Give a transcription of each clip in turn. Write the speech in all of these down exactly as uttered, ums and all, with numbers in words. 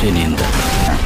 मुझे नींद आ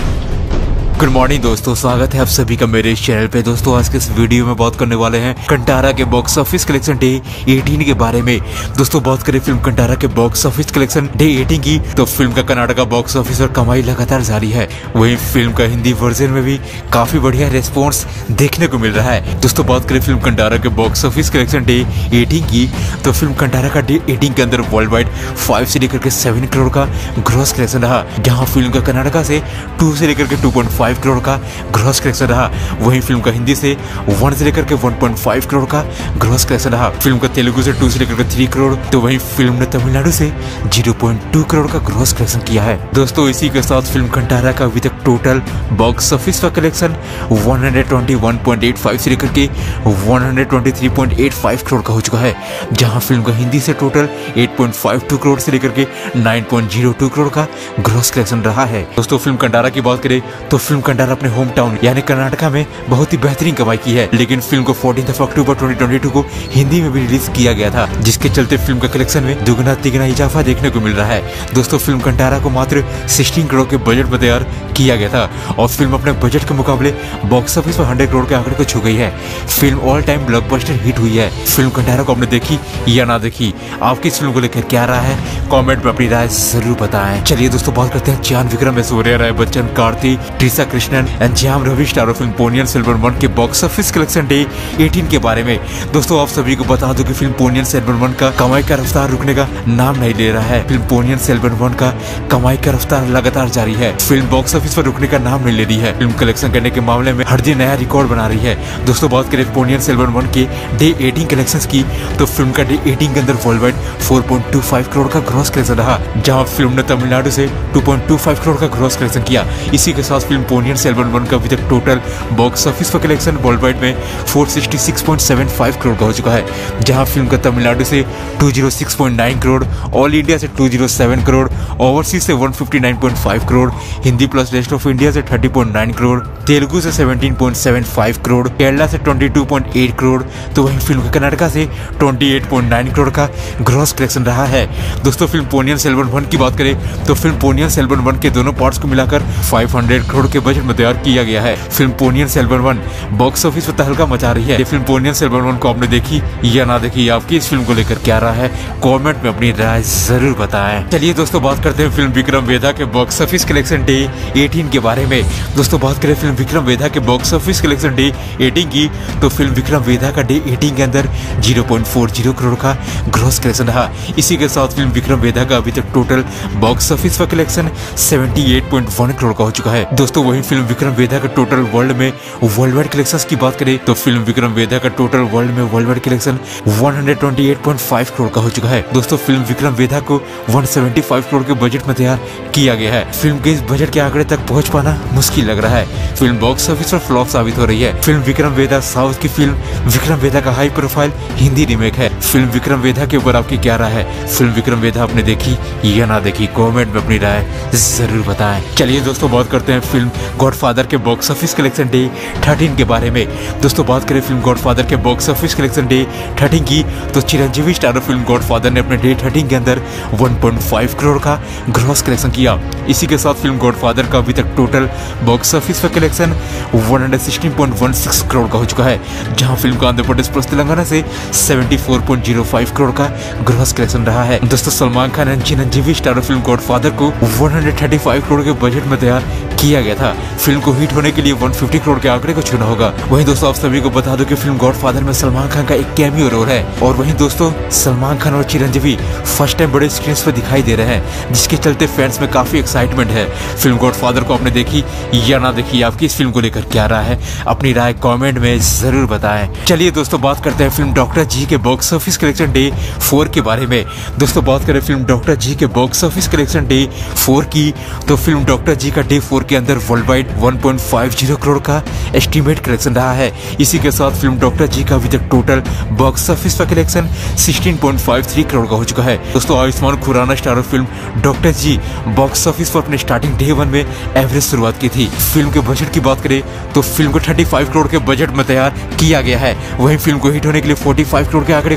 good morning दोस्तों, स्वागत है आप सभी का मेरे इस चैनल पे। दोस्तों आज के इस वीडियो में बात करने वाले हैं कंटारा के बॉक्स ऑफिस कलेक्शन डे अठारह के बारे में। दोस्तों बात करें फिल्म कंटारा के बॉक्स ऑफिस कलेक्शन डे अठारह की, तो फिल्म का कर्नाटक बॉक्स ऑफिस और कमाई लगातार जारी है। वहीं फिल्म का हिंदी वर्जन में भी काफी बढ़िया रेस्पॉन्स देखने को मिल रहा है। दोस्तों बात करें फिल्म कंटारा के बॉक्स ऑफिस कलेक्शन डे अठारह की, तो फिल्म कंटारा का डे अठारह के अंदर वर्ल्ड वाइड फाइव से लेकर के सेवन करोड़ का ग्रॉस कलेक्शन रहा, जहाँ फिल्म का कर्नाटका से टू से लेकर के टू पॉइंट फाइव करोड़ का ग्रॉस कलेक्शन रहा। वहीं फिल्म का हिंदी से वन से लेकर के वन पॉइंट फाइव करोड़ का ग्रॉस कलेक्शन रहा। फिल्म का तेलुगु से टू से लेकर के थ्री करोड़, तो वहीं फिल्म ने तमिलनाडु से जीरो पॉइंट टू करोड़ का ग्रॉस कलेक्शन किया है। दोस्तों इसी के साथ फिल्म कंटारा का अभी तक टोटल बॉक्स ऑफिस का collection one hundred twenty one point eight five से लेकर के one hundred twenty three point eight five crore का हो चुका है, जहां फिल्म का हिंदी से total eight point five two crore से लेकर के nine point zero two crore का ग्रॉस कलेक्शन रहा है। दोस्तों फिल्म कंटारा की बात करें तो फिल्म कंटारा अपने होम टाउन यानी कर्नाटका में बहुत ही बेहतरीन कमाई की है, लेकिन फिल्म को fourteen October twenty twenty two को हिंदी में भी रिलीज किया गया था, जिसके चलते फिल्म का कलेक्शन में दुगना तिगना इजाफा देखने को मिल रहा है। दोस्तों फिल्म कंटारा को मात्र सोलह करोड़ के बजट में तैयार किया गया था और फिल्म अपने बजट के मुकाबले बॉक्स ऑफिस पर हंड्रेड करोड़ के आंकड़े को छू गई है। Film all time blockbuster hit हुई है। फिल्म कंटारा को आपने देखी या ना देखी, आपकी इस फिल्म को लेकर क्या रहा है, कमेंट में अपनी राय जरूर बताएं। चलिए दोस्तों बात करते हैं Chiyaan Vikram, Aishwarya Rai Bachchan, Karthi, Trisha Krishnan and Jayam Ravi star film Ponniyin Selvan one के बॉक्स ऑफिस कलेक्शन डे अठारह के बारे में। दोस्तों आप सभी को बता दो कि फिल्म पोनियन सेल्वन वन का कमाई का रफ्तार रुकने का नाम नहीं ले रहा है। फिल्म पोनियन सेल्वन वन का कमाई का रफ्तार लगातार जारी है। फिल्म बॉक्स ऑफिस पर रुकने का नाम नहीं ले रही है। फिल्म कलेक्शन करने के मामले में हर दिन नया रिकॉर्ड बना रही है। दोस्तों बात करें पोनियन सेल्वन वन के डे अठारह कलेक्शन की, तो फिल्म का डे अठारह के अंदर world wide four point two five crore का ग्रॉस कलेक्शन रहा, जहाँ फिल्म ने तमिलनाडु से two point two five crore का ग्रॉस कलेक्शन किया। इसी के साथ फिल्म पोनियन सेल्वन वन का अभी तक टोटल बॉक्स ऑफिस पर कलेक्शन वर्ल्ड वाइड में four sixty six point seven five crore का हो चुका है, जहां फिल्म का तमिलनाडु से two hundred six point nine crore, all India से two hundred seven crore, overseas से one fifty nine point five crore, Hindi plus rest of India से thirty point nine crore, Telugu से seventeen point seven five crore, Kerala से twenty two point eight crore, तो वहीं film का कर्नाटका से twenty eight point nine crore का ग्रॉस कलेक्शन रहा है। दोस्तों फिल्म पोनियन सेल्वन वन की बात करें तो फिल्म पोनियन सेल्वन वन के दोनों पार्ट्स को मिलाकर फाइव हंड्रेड करोड़ के बजट में तैयार किया गया है। Film Ponniyin Selvan one box office पर तहलका मचा रही है। ये फिल्म पोनियन सेल्वन वन को आपने देखी या ना देखी, आपकी इस फिल्म को लेकर क्या रहा है, कमेंट में अपनी राय जरूर बताएं। चलिए दोस्तों बात करते हैं फिल्म विक्रम वेधा के बॉक्स ऑफिस कलेक्शन डे अठारह के बारे में। दोस्तों बात करें फिल्म विक्रम वेधा के बॉक्स ऑफिस कलेक्शन डे अठारह की, तो फिल्म विक्रम वेधा का डे अठारह के अंदर zero point four zero crore का ग्रॉस कलेक्शन रहा। इसी के साथ फिल्म विक्रम वेधा का अभी तक टोटल बॉक्स ऑफिस का collection seventy eight point one crore का हो चुका है। दोस्तों वही फिल्म विक्रम वेधा का टोटल वर्ल्ड में वर्ल्ड वाइड कलेक्शन की बात करें तो फिल्म विक्रम वेधा का टोटल वर्ल्ड में world wide collection one hundred twenty eight point five crore का हो चुका है। दोस्तों फिल्म विक्रम वेधा को वन सेवेंटी फाइव करोड़ के बजट में तैयार किया गया है। फिल्म के इस बजट के आंकड़े तक पहुंच पाना मुश्किल लग रहा है। फिल्म बॉक्स ऑफिस पर फ्लॉप साबित हो रही है। फिल्म विक्रम वेधा साउथ की फिल्म विक्रम वेधा का हाई प्रोफाइल हिंदी रीमेक है। फिल्म विक्रम वेधा के ऊपर आपकी क्या राय है, फिल्म विक्रम वेधा आपने देखी या ना देखी, कमेंट में अपनी राय जरूर बताएं। चलिए दोस्तों बात करते हैं फिल्म गॉडफादर के box office collection day thirteen के बारे में। दोस्तों बात करें फिल्म गॉडफादर के box office collection day thirteen की, तो चिरंजीवी स्टार फिल्म गॉडफादर ने अपने डे थर्टीन के अंदर वन पॉइंट फाइव करोड़ का ग्रॉस कलेक्शन किया। इसी के साथ फिल्म गॉडफादर का अभी तक टोटल बॉक्स ऑफिस का collection one hundred sixteen point one six crore का हो चुका है, जहां फिल्म का आंध्र प्रदेश प्लस तेलंगाना से seventy four point zero five crore का ग्रॉस कलेक्शन रहा है। दोस्तों Salman Khan and Chiranjeevi star film Godfather को one hundred thirty five crore के बजट में तैयार किया गया था। फिल्म को हिट होने के लिए वन फिफ्टी करोड़ के आंकड़े को छूना होगा। वहीं दोस्तों आप सभी को बता दो कि फिल्म गॉडफादर में सलमान खान का एक कैमियो रोल है, और वहीं दोस्तों सलमान खान और चिरंजीवी फर्स्ट टाइम बड़े स्क्रीन पर दिखाई दे रहे हैं, जिसके चलते फैंस में काफी एक्साइटमेंट है। फिल्म गॉडफादर को आपने देखी या ना देखी, आपकी इस फिल्म को लेकर क्या राय है, अपनी राय कमेंट में जरूर बताएं। चलिए दोस्तों बात करते हैं फिल्म डॉक्टर जी के box office collection day four के बारे में। दोस्तों बात करें फिल्म डॉक्टर जी के box office collection day four की, तो फिल्म डॉक्टर जी का डे फोर के अंदर world wide one point five zero crore का एस्टीमेट कलेक्शन रहा है। इसी के साथ फिल्म डॉक्टर जी का अभी तक टोटल बॉक्स ऑफिस का collection sixteen point five three crore का हो चुका है। दोस्तों Ayushmann Khurana star film doctor G box office पर अपने स्टार्टिंग डे वन में एवरेज शुरुआत की थी। फिल्म के बजट की बात करें तो फिल्म को थर्टी फाइव करोड़ के बजट में तैयार किया गया है। वहीं फिल्म को हिट होने के लिए फोर्टी फाइव करोड़ के आंकड़े को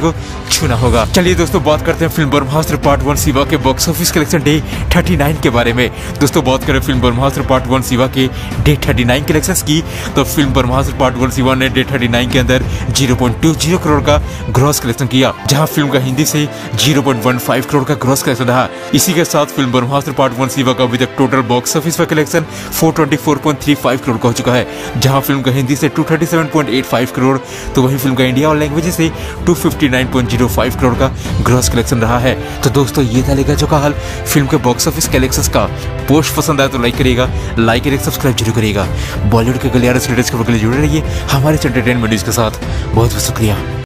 को छूना होगा। चलिए दोस्तों बात करते हैं film Brahmastra part one Shiva के box office collection day thirty nine के बारे में। दोस्तों बात करें film Brahmastra part one Shiva के डे थर्टी नाइन कलेक्शंस की, तो film Brahmastra part one Shiva ने डे थर्टी नाइन के अंदर zero point two zero crore का ग्रॉस कलेक्शन किया, जहां फिल्म का हिंदी से zero point one five crore का ग्रॉस कलेक्शन रहा। इसी के साथ film Brahmastra part one Shiva का अभी तक टोटल बॉक्स ऑफिस पर collection four twenty four point three five crore का हो चुका है, जहां फिल्म का हिंदी से two thirty seven point eight five crore, तो वही फिल्म का इंडिया और लैंग्वेज से two fifty nine point zero five crore का ग्रॉस कलेक्शन रहा है। तो दोस्तों ये था लेगा जो का हाल फिल्म के बॉक्स ऑफिस कलेक्शंस का। पोस्ट पसंद आया तो लाइक करिएगा, लाइक करिएगा, सब्सक्राइब जरूर करिएगा। बॉलीवुड के गलियारे से लेटेस्ट खबर के लिए जुड़े रहिए हमारे एंटरटेनमेंट न्यूज के साथ। बहुत बहुत शुक्रिया।